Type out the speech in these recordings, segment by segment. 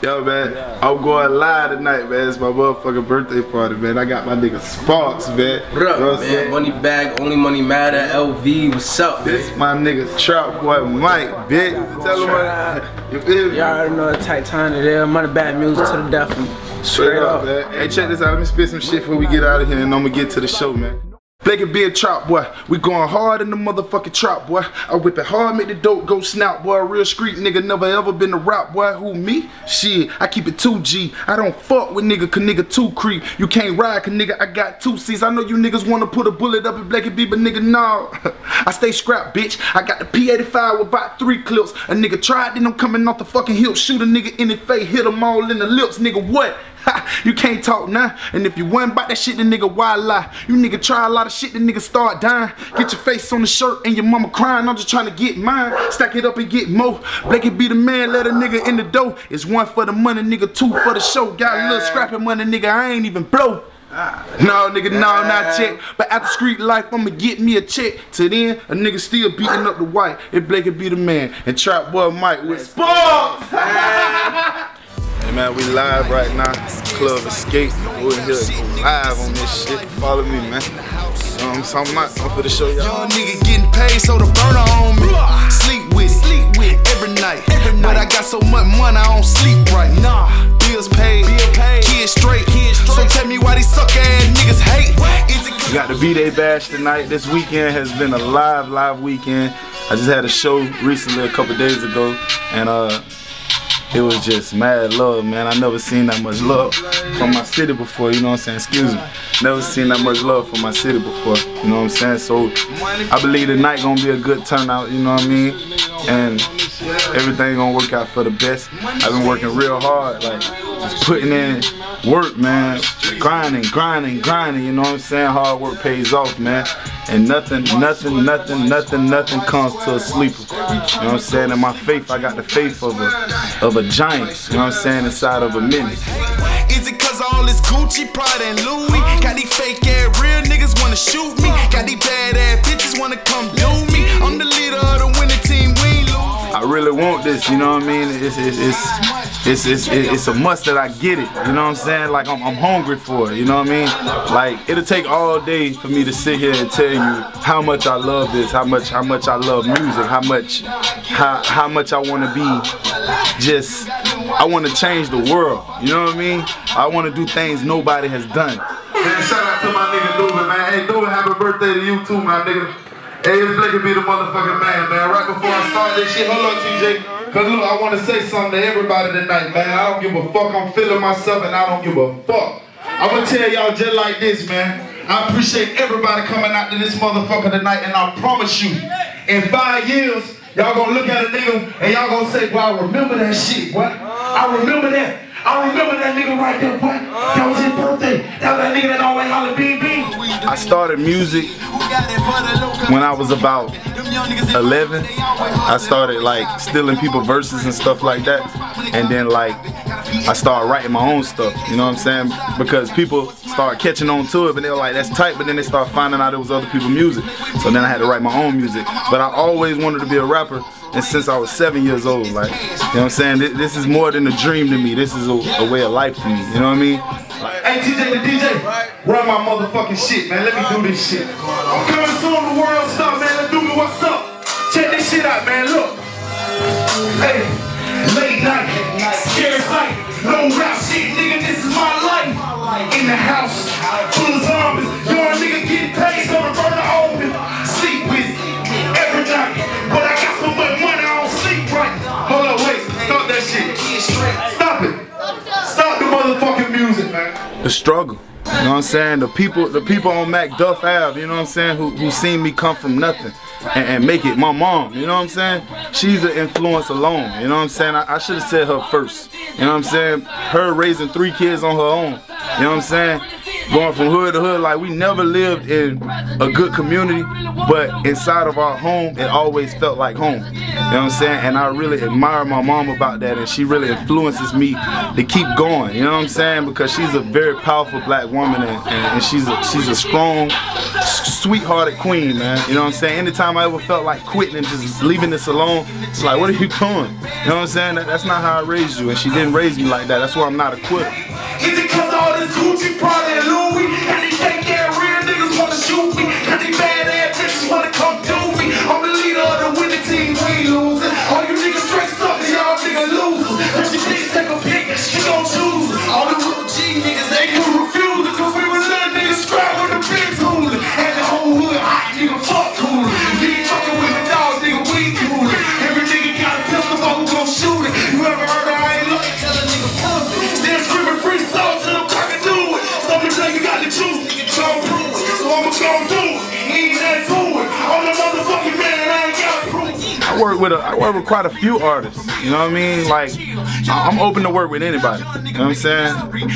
Yo, man, I'm going live tonight, man. It's my motherfucking birthday party, man. I got my nigga Sparks, man. What up, man? Money Bag, Only Money Matter, LV, what's up, man? This my nigga Trap Boy Mike, bitch. Tell him what you feel me? Y'all already know the tight time it is. Money Bag music to the death. Straight up, man. Hey, check this out. Let me spit some shit before we get out of here, and I'm gonna get to the show, man. Blake and be a trap boy. We going hard in the motherfucking trap boy. I whip it hard, make the dope go snap boy. Real street nigga, never ever been a rap boy. Who me? Shit, I keep it 2G. I don't fuck with nigga, cause nigga too creep. You can't ride, cause nigga, I got 2 C's. I know you niggas wanna put a bullet up in Blake and B, but nigga, no. I stay scrap, bitch. I got the P85 with about 3 clips. A nigga tried, then I'm coming off the fucking hip. Shoot a nigga in the face, hit them all in the lips. Nigga, what? You can't talk now, and if you wasn't about that shit, then nigga, why lie? You nigga try a lot of shit, then nigga start dying. Get your face on the shirt and your mama crying. I'm just trying to get mine, stack it up and get more. Blake and be the man, let a nigga in the dough. It's 1 for the money, nigga, 2 for the show. Got a little scrapping money, nigga, I ain't even blow. No, nigga, no, not yet. But after street life, I'ma get me a check. Till then, a nigga still beating up the white. If Blake and be the man, and Trap Boy Mike with Sparks. Hey man, we live right now. Club Escape. We're in here live on this shit. Follow me, man. You know what I'm talking about? I'm for the show y'all. Young nigga getting paid, so the burner on me. Sleep with every night. But I got so much money, I don't sleep right. Nah, bills paid, kids straight. So tell me why these suck ass niggas hate. We got the V-Day Bash tonight. This weekend has been a live weekend. I just had a show recently, a couple days ago, and it was just mad love, man. I never seen that much love from my city before, you know what I'm saying? Excuse me. Never seen that much love from my city before, you know what I'm saying? So I believe tonight gonna be a good turnout, you know what I mean? And everything gonna work out for the best. I've been working real hard, like just putting in work, man. Grinding, you know what I'm saying? Hard work pays off, man. And nothing comes to a sleeper. You know what I'm saying? In my faith, I got the faith of a giant, you know what I'm saying, inside of a minute. Is it cause all this Gucci, Prada, and Louis? Got these fake ass real niggas wanna shoot me. Got these bad ass bitches wanna come do me. I'm the leader of the winning team, we ain't lose. I really want this, you know what I mean? It's a must that I get it, you know what I'm saying? Like I'm hungry for it, you know what I mean? Like it'll take all day for me to sit here and tell you how much I love this, how much I love music, how much I want to be just, I want to change the world, you know what I mean? I want to do things nobody has done. Man, shout out to my nigga Duvin, man. Hey Duvin, happy birthday to you too, my nigga. Hey, it's Blake and be the motherfucking man, man. Right before I start this shit, hold on, TJ. Cause look, I want to say something to everybody tonight, man. I don't give a fuck. I'm feeling myself and I don't give a fuck. I'm gonna tell y'all just like this, man. I appreciate everybody coming out to this motherfucker tonight, and I promise you, in 5 years, y'all gonna look at a nigga and y'all gonna say, well, I remember that shit, boy. I remember that. I remember that nigga right there, boy. That was his birthday. That was that nigga that always hollered BB. I started music when I was about 11. I started like stealing people's verses and stuff like that. And then like I started writing my own stuff, you know what I'm saying? Because people started catching on to it, but they were like, that's tight, but then they started finding out it was other people's music. So then I had to write my own music. But I always wanted to be a rapper, and since I was 7 years old, like, you know what I'm saying? This is more than a dream to me. This is a way of life to me, you know what I mean? Hey TJ the DJ, run my motherfucking shit, man. Let me do this shit. I'm coming soon, the world stuff, man. Let's do me what's up. Check this shit out, man. Look. Hey, late night, scary sight, no rap shit, nigga. This is my life. In the house, full of zombies. Young nigga getting paid, so the burner open. Sleep with every night, but I got so much money, I don't sleep right. Hold on, wait, stop that shit. Stop it. Stop the motherfucking music, man. The struggle, you know what I'm saying? The people on Macduff Ave, you know what I'm saying, who seen me come from nothing and make it. My mom, you know what I'm saying? She's an influence alone, you know what I'm saying? I should have said her first, you know what I'm saying? Her raising 3 kids on her own, you know what I'm saying? going from hood to hood. Like, we never lived in a good community, but inside of our home, it always felt like home. You know what I'm saying? And I really admire my mom about that, and she really influences me to keep going. You know what I'm saying? Because she's a very powerful black woman, and she's a strong, sweethearted queen, man. You know what I'm saying? Anytime I ever felt like quitting and just leaving this alone, it's like, what are you doing? You know what I'm saying? That's not how I raised you, and she didn't raise me like that. That's why I'm not a quitter. Is it cause all this Gucci, Prada, and Louis? And these fake ass real niggas wanna shoot me? And these bad ass bitches wanna come do me? I'm the leader of the winning team, we ain't losing. All you niggas straight suckers, y'all niggas losers. If you bitch take a pick, she gon' choose us. All the real G niggas, they can refuse it. Cause we was little niggas scrap with the big tools. And the whole hood hot, nigga, fuck cooler. You ain't fucking with the dogs, nigga, we cooler. Every nigga got a pistol, but who gon' shoot it? You ever heard of I ain't lucky? Tell a nigga, fuck it. Still screaming free soul till I'm cracking do it. Something tell you got the truth, you can gon' prove it. So I'ma gon' do it. Ain't that to it. I'm the motherfucking man, I ain't gotta prove it. I work with quite a few artists. You know what I mean? Like, I'm open to work with anybody. You know what I'm saying?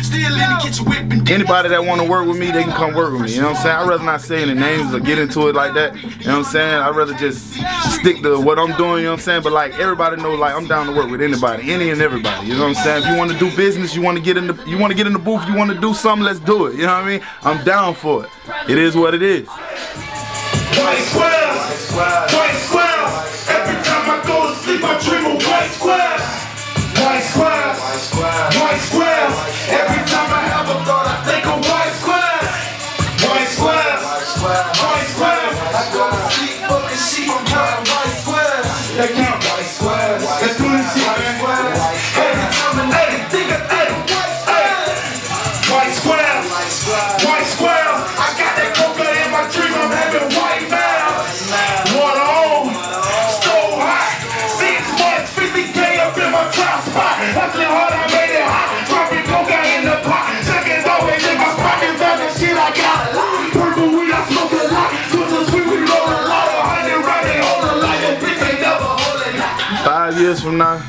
Anybody that want to work with me, they can come work with me. You know what I'm saying? I'd rather not say any names or get into it like that. You know what I'm saying? I'd rather just stick to what I'm doing. You know what I'm saying? But like, everybody know, like, I'm down to work with anybody, any and everybody. You know what I'm saying? If you want to do business, you want to get in the booth, you want to do something, let's do it. You know what I mean? I'm down for it. It is what it is. White squares, white squares. Every time I go to sleep, I dream of white squares. White squares, white squares. Every time I have a thought, I think of white squares. White squares, white squares. I go to sleep, fucking sheep, I'm counting white squares. They count white squares. Let's do this shit, man. Every time I think of white squares. White squares, white squares. I got that coca in my dream, I'm having white mouths. Water on, stove hot. 6 months, 50K up in my top spot. Hustling hard, I made it hot. Dropping coca in the pot. Seconds always in my pockets, all the shit I got. Purple weed, I smoke a lot. Twisted sweet, we roll a lot. 100 round, they hold a lot. Your bitch ain't never hold a lot. 5 years from now,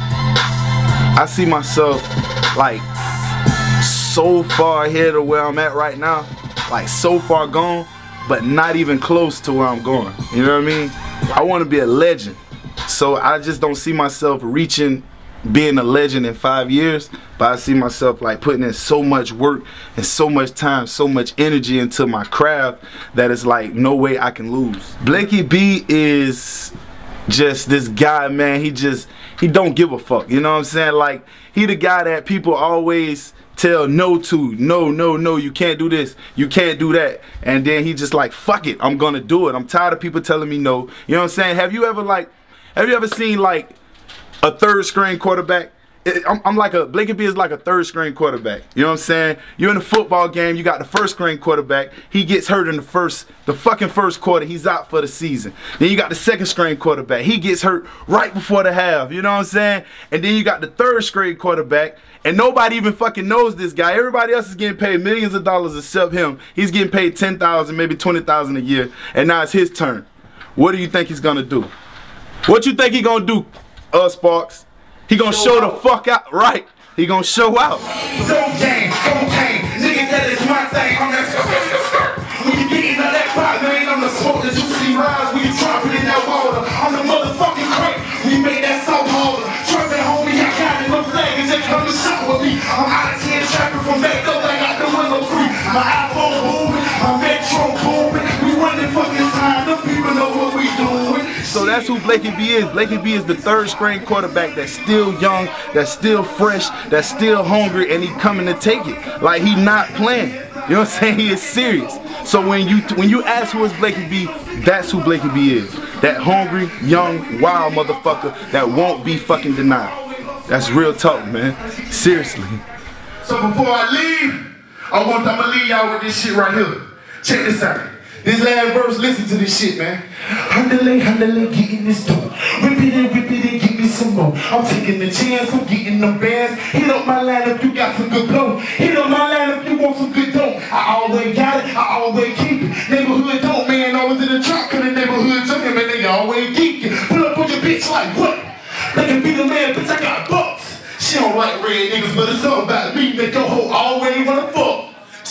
I see myself like so far ahead of where I'm at right now, like so far gone, but not even close to where I'm going. You know what I mean? I want to be a legend, so I just don't see myself reaching being a legend in 5 years, but I see myself like putting in so much work and so much time, so much energy into my craft that it's like no way I can lose. Blakey B is just this guy, man. He don't give a fuck. You know what I'm saying? Like, he the guy that people always tell no to. No, you can't do this, you can't do that. And then he just like, fuck it, I'm gonna do it. I'm tired of people telling me no. You know what I'm saying? Have you ever seen like a third string quarterback? I'm like Blakey B is like a third string quarterback. You know what I'm saying? You're in a football game, you got the first string quarterback, he gets hurt in the fucking first quarter, he's out for the season. Then you got the second string quarterback, he gets hurt right before the half, you know what I'm saying? And then you got the third string quarterback, and nobody even fucking knows this guy. Everybody else is getting paid millions of dollars except him. He's getting paid $10,000, maybe $20,000 a year, and now it's his turn. What do you think he's gonna do? What you think he gonna do, Sparks? He gonna show the fuck out, right? He gonna show out. Cocaine, nigga, that is my thing. I'm that when you get into that pot, man, I'm the smoke that you see rise when you dropping in that water. I'm the motherfucking crank. We made that salt harder. Trapping, homie, I got it. No flag and just come to shop with me. I'm out of 10 trapping from back up. I got the window free. My iPhone booming, my Metro booming. We running fucking time. The people know what we doing. So that's who Blakey B is. Blakey B is the third string quarterback that's still young, that's still fresh, that's still hungry, and he coming to take it. Like, he not playing. You know what I'm saying? He is serious. So when you ask who is Blakey B, that's who Blakey B is. That hungry, young, wild motherfucker that won't be fucking denied. That's real talk, man. Seriously. So before I leave, I'ma leave y'all with this shit right here. Check this out. This last verse, listen to this shit, man. Handle, getting this dope. Rip it and give me some more. I'm taking the chance, I'm getting the bands. Hit up my line if you got some good blow. Hit up my line if you want some good dope. I always got it, I always keep it. Neighborhood dope, man, always in the trap, cause the neighborhood junkie, man, they always geeking. Pull up on your bitch like what? They can be the man, bitch, I got bucks. She don't like red niggas, but it's all about me. Make your hoe always wanna fuck.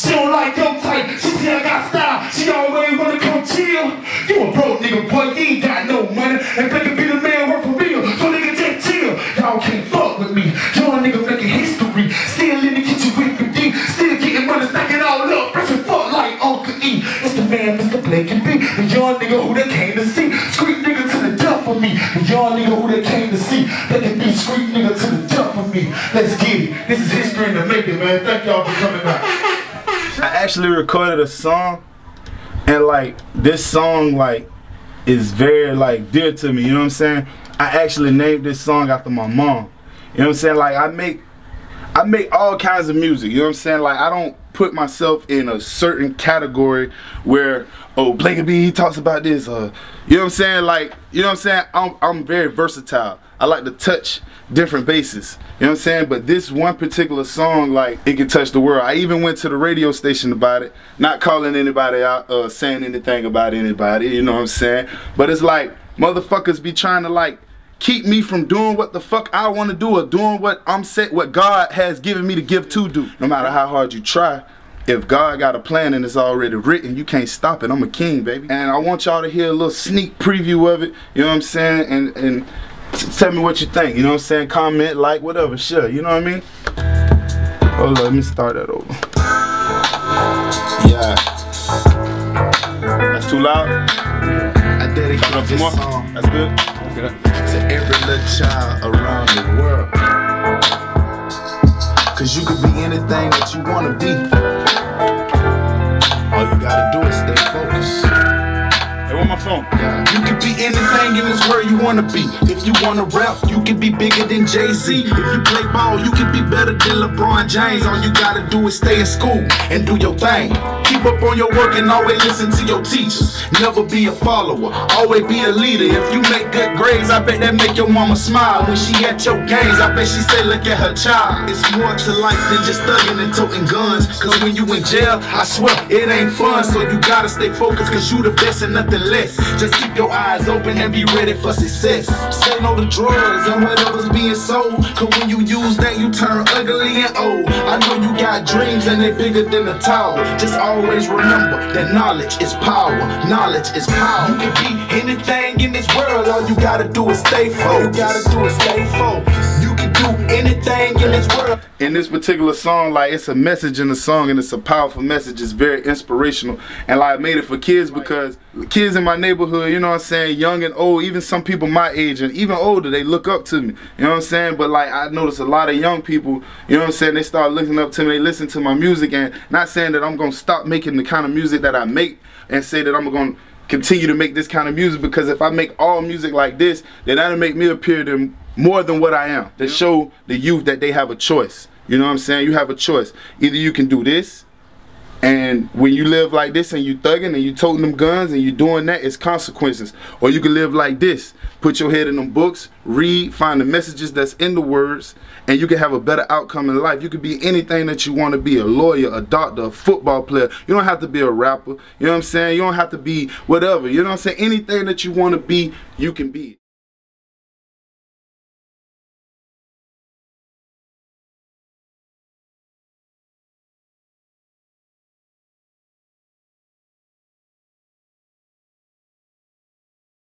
She don't like your type, she see I got style, she always wanna come chill. You a broke nigga, boy, you ain't got no money, and think be the man work for real, so nigga just chill. Y'all can't fuck with me, young nigga making history, still in the kitchen with me D, still getting money, stacking all up, pressing fuck like Uncle E. It's the man, Mr. Blake and B, the young nigga who they came to see, street nigga to the death of me, the young nigga who they came to see, they can be street nigga to the death of me. Let's get it, this is history in the making, man. Thank y'all for coming out. I actually recorded a song, and like this song like is very like dear to me, you know what I'm saying? I actually named this song after my mom. You know what I'm saying? Like I make all kinds of music, you know what I'm saying? Like I don't put myself in a certain category where, oh, Blake B, he talks about this, you know what I'm saying? Like, you know what I'm saying? I'm very versatile. I like to touch different bases, you know what I'm saying? But this one particular song, like, it can touch the world. I even went to the radio station about it, not calling anybody out, saying anything about anybody, you know what I'm saying? But it's like, motherfuckers be trying to like keep me from doing what the fuck I want to do, or doing what what God has given me to give to do. No matter how hard you try, if God got a plan and it's already written, you can't stop it. I'm a king, baby. And I want y'all to hear a little sneak preview of it, you know what I'm saying? And tell me what you think, you know what I'm saying? Comment, like, whatever, sure, you know what I mean? Hold on, let me start that over. Yeah. That's too loud? I dedicate this song. That's good? To every little child around the world. Cause you could be anything that you wanna be. All you gotta do is stay focused. Hey, where's my phone? You could be anything in this world you wanna be. If you wanna rap, you could be bigger than Jay-Z. If you play ball, you could be better than LeBron James. All you gotta do is stay in school and do your thing. Keep up on your work and always listen to your teachers. Never be a follower, always be a leader. If you make good grades, I bet that make your mama smile. When she at your games, I bet she say look at her child. It's more to life than just thugging and toting guns. Cause when you in jail, I swear, it ain't fun. So you gotta stay focused, cause you the best and nothing less. Just keep your eyes open and be ready for success. Say no to drugs and whatever's being sold. Cause when you use that, you turn ugly and old. I know you got dreams and they bigger than the tower. Just always remember that knowledge is power. Knowledge is power. You can be anything in this world. All you gotta do is stay focused. You gotta do is stay focused. You can do anything in this world. In this particular song, like, it's a message in the song, and it's a powerful message. It's very inspirational, and like I made it for kids because kids in my neighborhood, you know what I'm saying, young and old, even some people my age and even older, they look up to me, you know what I'm saying? But like I noticed a lot of young people, you know what I'm saying, they start looking up to me, they listen to my music, and not saying that I'm gonna stop making the kind of music that I make and say that I'm gonna continue to make this kind of music, because if I make all music like this, then that'll make me appear to more than what I am. To show the youth that they have a choice. You know what I'm saying? You have a choice. Either you can do this, and when you live like this and you thugging and you toting them guns and you doing that, it's consequences. Or you can live like this. Put your head in them books, read, find the messages that's in the words, and you can have a better outcome in life. You could be anything that you want to be, a lawyer, a doctor, a football player. You don't have to be a rapper. You know what I'm saying? You don't have to be whatever. You know what I'm saying? Anything that you want to be, you can be.